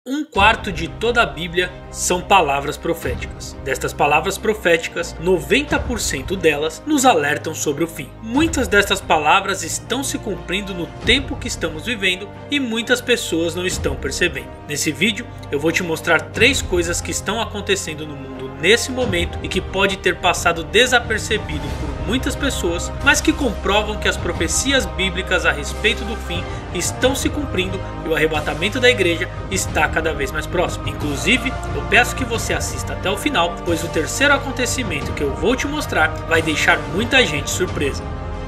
Um quarto de toda a Bíblia são palavras proféticas. Destas palavras proféticas, 90% delas nos alertam sobre o fim. Muitas destas palavras estão se cumprindo no tempo que estamos vivendo e muitas pessoas não estão percebendo. Nesse vídeo eu vou te mostrar 3 coisas que estão acontecendo no mundo nesse momento e que pode ter passado desapercebido por muitas pessoas, mas que comprovam que as profecias bíblicas a respeito do fim estão se cumprindo e o arrebatamento da igreja está cada vez mais próximo. Inclusive, eu peço que você assista até o final, pois o terceiro acontecimento que eu vou te mostrar vai deixar muita gente surpresa.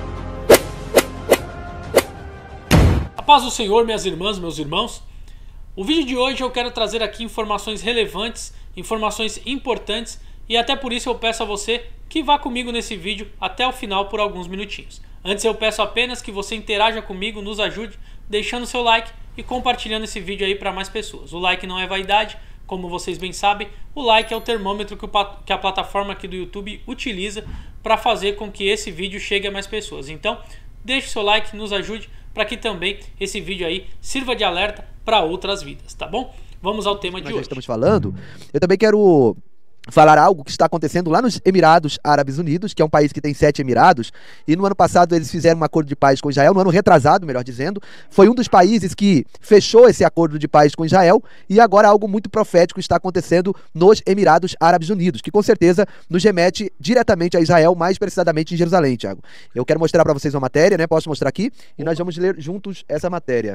A paz do Senhor, minhas irmãs, meus irmãos. O vídeo de hoje eu quero trazer aqui informações relevantes, informações importantes, e até por isso eu peço a você que vá comigo nesse vídeo até o final por alguns minutinhos. Antes eu peço apenas que você interaja comigo, nos ajude, deixando seu like e compartilhando esse vídeo aí para mais pessoas. O like não é vaidade, como vocês bem sabem, o like é o termômetro que a plataforma aqui do YouTube utiliza para fazer com que esse vídeo chegue a mais pessoas. Então, deixe seu like, nos ajude para que também esse vídeo aí sirva de alerta para outras vidas, tá bom? Vamos ao tema de hoje. Já estamos falando. Eu também quero falar algo que está acontecendo lá nos Emirados Árabes Unidos, que é um país que tem 7 emirados, e no ano passado eles fizeram um acordo de paz com Israel, no ano retrasado, melhor dizendo, foi um dos países que fechou esse acordo de paz com Israel, e agora algo muito profético está acontecendo nos Emirados Árabes Unidos, que com certeza nos remete diretamente a Israel, mais precisamente em Jerusalém, Thiago. Eu quero mostrar para vocês uma matéria, né? Posso mostrar aqui? E nós vamos ler juntos essa matéria.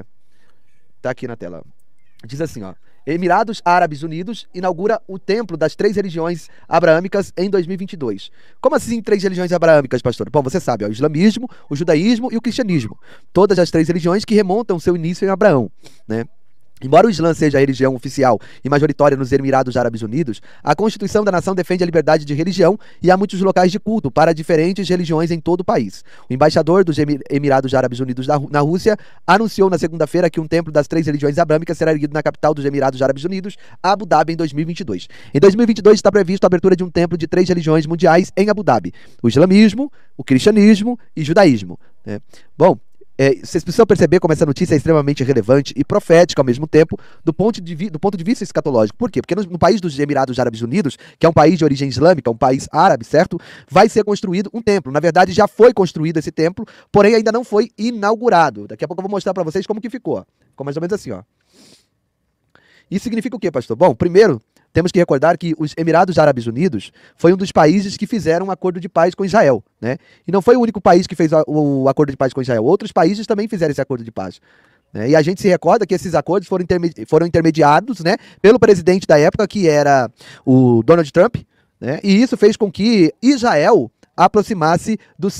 Tá aqui na tela. Diz assim, ó. Emirados Árabes Unidos inaugura o templo das 3 religiões abraâmicas em 2022. Como assim 3 religiões abraâmicas, pastor? Bom, você sabe, ó, o islamismo, o judaísmo e o cristianismo. Todas as 3 religiões que remontam seu início em Abraão, né? Embora o Islã seja a religião oficial e majoritária nos Emirados Árabes Unidos, a Constituição da nação defende a liberdade de religião e há muitos locais de culto para diferentes religiões em todo o país. O embaixador dos Emirados Árabes Unidos na Rússia anunciou na segunda-feira que um templo das 3 religiões abrâmicas será erguido na capital dos Emirados Árabes Unidos, Abu Dhabi, em 2022. Em 2022 está previsto a abertura de um templo de 3 religiões mundiais em Abu Dhabi: o islamismo, o cristianismo e o judaísmo, né? Bom, vocês precisam perceber como essa notícia é extremamente relevante e profética ao mesmo tempo do ponto de vista escatológico. Por quê? Porque no país dos Emirados Árabes Unidos, que é um país de origem islâmica, um país árabe, certo? Vai ser construído um templo. Na verdade, já foi construído esse templo, porém ainda não foi inaugurado. Daqui a pouco eu vou mostrar para vocês como que ficou. Ficou mais ou menos assim, ó. Isso significa o quê, pastor? Bom, primeiro, temos que recordar que os Emirados Árabes Unidos foi um dos países que fizeram um acordo de paz com Israel, né? E não foi o único país que fez o acordo de paz com Israel. Outros países também fizeram esse acordo de paz, né? E a gente se recorda que esses acordos foram intermediados, né, pelo presidente da época, que era o Donald Trump, né? E isso fez com que Israel aproximasse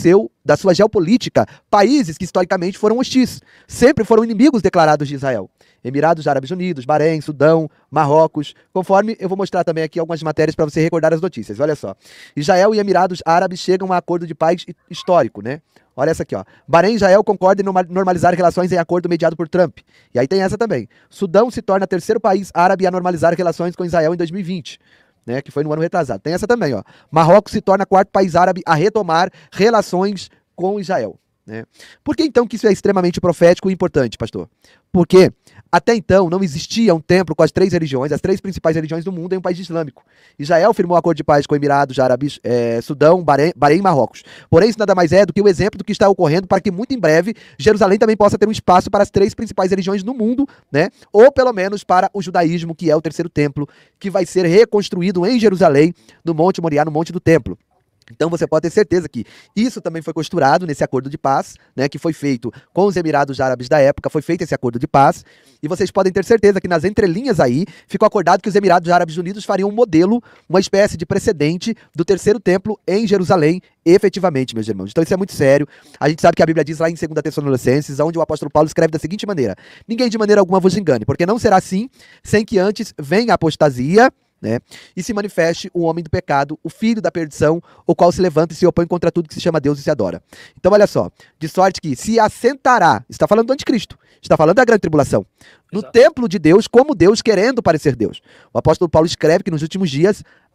da sua geopolítica países que historicamente foram hostis, sempre foram inimigos declarados de Israel. Emirados Árabes Unidos, Bahrein, Sudão, Marrocos, conforme eu vou mostrar também aqui algumas matérias para você recordar as notícias. Olha só, Israel e Emirados Árabes chegam a um acordo de paz histórico, né? Olha essa aqui, ó. Bahrein e Israel concordam em normalizar relações em acordo mediado por Trump. E aí tem essa também. Sudão se torna 3º país árabe a normalizar relações com Israel em 2020. Né, que foi no ano retrasado. Tem essa também, ó. Marrocos se torna 4º país árabe a retomar relações com Israel, né? Por que então que isso é extremamente profético e importante, pastor? Porque até então não existia um templo com as 3 religiões, as 3 principais religiões do mundo em um país islâmico. Israel firmou acordo de paz com Emirados Árabes, Sudão, Bahrein e Marrocos. Porém, isso nada mais é do que o exemplo do que está ocorrendo para que muito em breve Jerusalém também possa ter um espaço para as 3 principais religiões no mundo, né? Ou pelo menos para o judaísmo, que é o 3º templo, que vai ser reconstruído em Jerusalém, no Monte Moriá, no Monte do Templo. Então você pode ter certeza que isso também foi costurado nesse acordo de paz, né, que foi feito com os Emirados Árabes da época, foi feito esse acordo de paz, e vocês podem ter certeza que nas entrelinhas aí ficou acordado que os Emirados Árabes Unidos fariam um modelo, uma espécie de precedente do 3º templo em Jerusalém, efetivamente, meus irmãos. Então isso é muito sério. A gente sabe que a Bíblia diz lá em 2 Tessalonicenses, onde o apóstolo Paulo escreve da seguinte maneira: ninguém de maneira alguma vos engane, porque não será assim, sem que antes venha a apostasia, né, e se manifeste o homem do pecado, o filho da perdição, o qual se levanta e se opõe contra tudo que se chama Deus e se adora. Então olha só, de sorte que se assentará, está falando do anticristo, está falando da grande tribulação, no templo de Deus, como Deus, querendo parecer Deus. O apóstolo Paulo escreve que nos últimos dias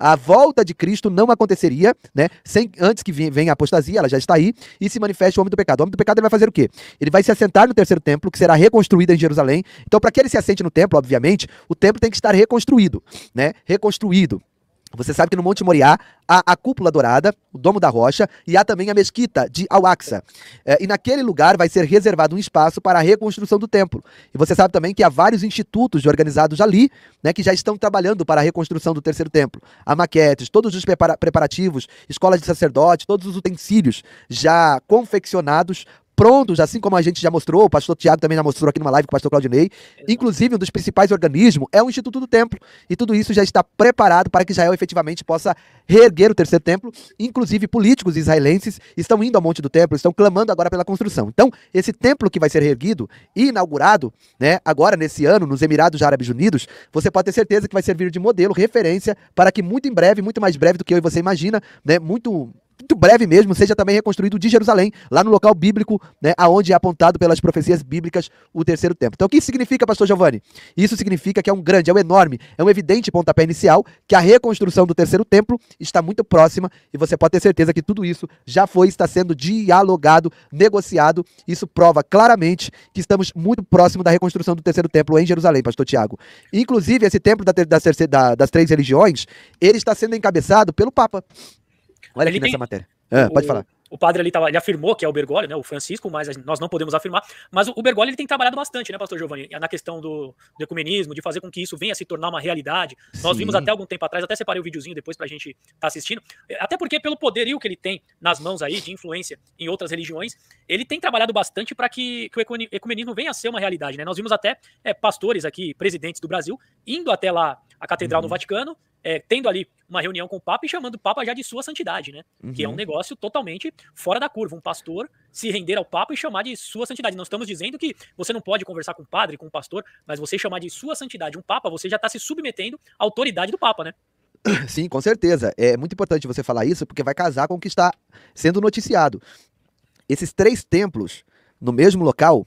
A volta de Cristo não aconteceria, né, antes que venha a apostasia, ela já está aí, e se manifeste o homem do pecado. O homem do pecado ele vai fazer o quê? Ele vai se assentar no terceiro templo, que será reconstruído em Jerusalém. Então, para que ele se assente no templo, obviamente, o templo tem que estar reconstruído, né? Reconstruído. Você sabe que no Monte Moriá há a cúpula dourada, o domo da rocha, e há também a mesquita de Al-Aqsa. E naquele lugar vai ser reservado um espaço para a reconstrução do templo. E você sabe também que há vários institutos organizados ali, né, que já estão trabalhando para a reconstrução do terceiro templo. Há maquetes, todos os preparativos, escolas de sacerdote, todos os utensílios já confeccionados, prontos, assim como a gente já mostrou, o pastor Tiago também já mostrou aqui numa live com o pastor Claudinei. Inclusive, um dos principais organismos é o Instituto do Templo. E tudo isso já está preparado para que Israel efetivamente possa reerguer o terceiro templo. Inclusive, políticos israelenses estão indo ao Monte do Templo, estão clamando agora pela construção. Então, esse templo que vai ser reerguido e inaugurado, né, agora nesse ano, nos Emirados Árabes Unidos, você pode ter certeza que vai servir de modelo, referência, para que muito em breve, muito mais breve do que eu e você imagina, né, muito breve mesmo, seja também reconstruído de Jerusalém, lá no local bíblico, né, aonde é apontado pelas profecias bíblicas o terceiro templo. Então, o que isso significa, pastor Giovanni? Isso significa que é um grande, é um enorme, é um evidente pontapé inicial, que a reconstrução do terceiro templo está muito próxima, e você pode ter certeza que tudo isso já está sendo dialogado, negociado. Isso prova claramente que estamos muito próximo da reconstrução do terceiro templo em Jerusalém, pastor Tiago. Inclusive, esse templo das três religiões, ele está sendo encabeçado pelo Papa. Olha aqui nessa matéria. Pode falar. O padre ali ele afirmou que é o Bergoglio, né, o Francisco, mas nós não podemos afirmar. Mas o Bergoglio ele tem trabalhado bastante, né, pastor Giovanni, na questão do ecumenismo, de fazer com que isso venha a se tornar uma realidade. Sim. Nós vimos até algum tempo atrás, até separei o videozinho depois pra gente estar assistindo, até porque pelo poderio que ele tem nas mãos aí, de influência em outras religiões, ele tem trabalhado bastante para que o ecumenismo venha a ser uma realidade, né? Nós vimos até pastores aqui, presidentes do Brasil, indo até lá a catedral no Vaticano, tendo ali uma reunião com o Papa e chamando o Papa já de sua santidade, né? Que é um negócio totalmente fora da curva. Um pastor se render ao Papa e chamar de sua santidade. Não estamos dizendo que você não pode conversar com o padre, com o pastor, mas você chamar de sua santidade um Papa, você já está se submetendo à autoridade do Papa, né? Sim, com certeza. É muito importante você falar isso, porque vai casar com o que está sendo noticiado. Esses três templos, no mesmo local,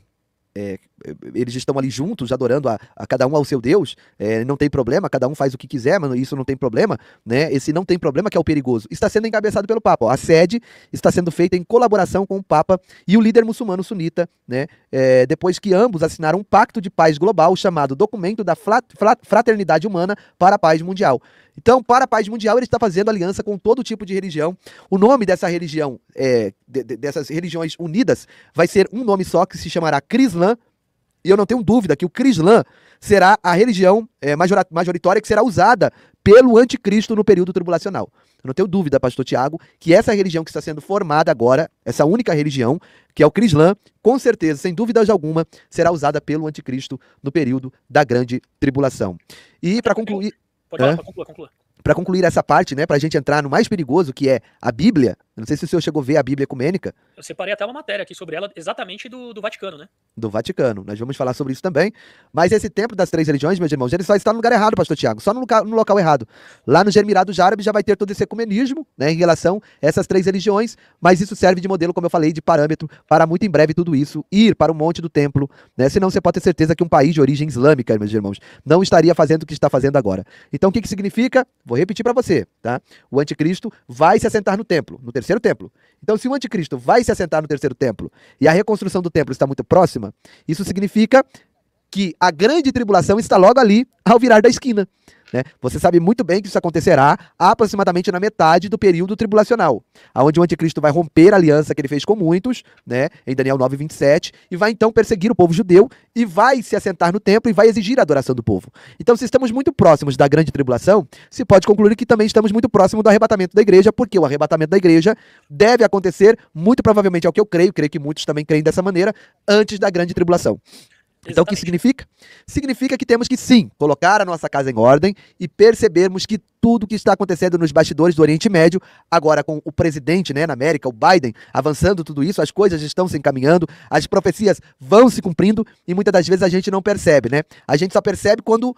eles estão ali juntos, adorando a cada um ao seu Deus, não tem problema, cada um faz o que quiser, mas isso não tem problema, né? Esse não tem problema que é o perigoso. Está sendo encabeçado pelo Papa. Ó. A sede está sendo feita em colaboração com o Papa e o líder muçulmano sunita, né? Depois que ambos assinaram um pacto de paz global chamado Documento da Fraternidade Humana para a Paz Mundial. Então, para a paz mundial, ele está fazendo aliança com todo tipo de religião. O nome dessa religião, dessas religiões unidas, vai ser um nome só, que se chamará Crislã. E eu não tenho dúvida que o Crislã será a religião majoritária que será usada pelo anticristo no período tribulacional. Eu não tenho dúvida, pastor Tiago, que essa religião que está sendo formada agora, essa única religião, que é o Crislã, com certeza, sem dúvidas alguma, será usada pelo anticristo no período da grande tribulação. E para concluir... Pode falar, conclua. Para concluir essa parte, né, para a gente entrar no mais perigoso, que é a Bíblia. Eu não sei se o senhor chegou a ver a Bíblia ecumênica. Eu separei até uma matéria aqui sobre ela, exatamente do Vaticano, né? Do Vaticano. Nós vamos falar sobre isso também. Mas esse templo das três religiões, meus irmãos, ele só está no lugar errado, pastor Tiago. Só no local errado. Lá nos Emirados Árabes já vai ter todo esse ecumenismo, né, em relação a essas três religiões, mas isso serve de modelo, como eu falei, de parâmetro para muito em breve tudo isso ir para o Monte do Templo, né? Senão você pode ter certeza que um país de origem islâmica, meus irmãos, não estaria fazendo o que está fazendo agora. Então o que significa? Vou repetir para você, tá? O anticristo vai se assentar no templo, no terceiro templo. Então, se o anticristo vai se assentar no terceiro templo e a reconstrução do templo está muito próxima, isso significa que a grande tribulação está logo ali, ao virar da esquina. Né? Você sabe muito bem que isso acontecerá aproximadamente na metade do período tribulacional, onde o anticristo vai romper a aliança que ele fez com muitos, né, em Daniel 9:27, e vai então perseguir o povo judeu e vai se assentar no templo e vai exigir a adoração do povo. Então, se estamos muito próximos da grande tribulação, se pode concluir que também estamos muito próximos do arrebatamento da igreja, porque o arrebatamento da igreja deve acontecer, muito provavelmente, é o que eu creio que muitos também creem dessa maneira, antes da grande tribulação. Então, o que significa? Significa que temos que, sim, colocar a nossa casa em ordem e percebermos que tudo que está acontecendo nos bastidores do Oriente Médio, agora com o presidente, né, na América, o Biden, avançando tudo isso, as coisas estão se encaminhando, as profecias vão se cumprindo e muitas das vezes a gente não percebe, né? A gente só percebe quando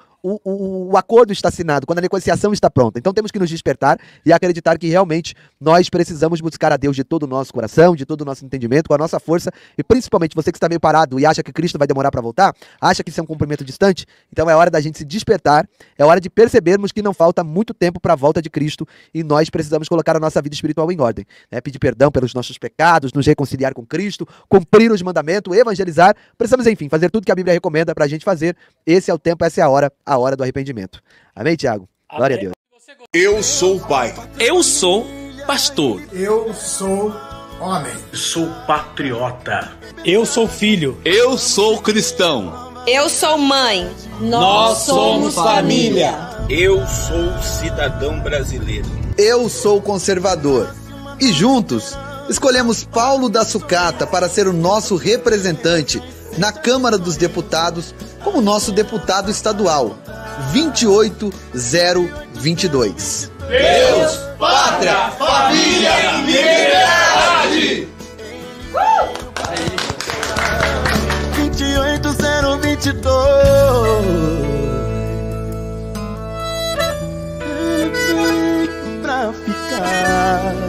o acordo está assinado, quando a negociação está pronta. Então temos que nos despertar e acreditar que realmente nós precisamos buscar a Deus de todo o nosso coração, de todo o nosso entendimento, com a nossa força, e principalmente você que está meio parado e acha que Cristo vai demorar para voltar, acha que isso é um cumprimento distante, então é hora da gente se despertar, é hora de percebermos que não falta muito tempo para a volta de Cristo e nós precisamos colocar a nossa vida espiritual em ordem, né? Pedir perdão pelos nossos pecados, nos reconciliar com Cristo, cumprir os mandamentos, evangelizar. Precisamos, enfim, fazer tudo que a Bíblia recomenda para a gente fazer. Esse é o tempo, essa é a hora do arrependimento. Amém, Tiago? Glória a Deus. Eu sou pai. Eu sou pastor. Eu sou homem. Sou patriota. Eu sou filho. Eu sou cristão. Eu sou mãe. Nós somos família. Eu sou cidadão brasileiro. Eu sou conservador. E juntos, escolhemos Paulo da Sucata para ser o nosso representante na Câmara dos Deputados como nosso deputado estadual, 28022. Deus, pátria, família e liberdade! 28022 pra ficar.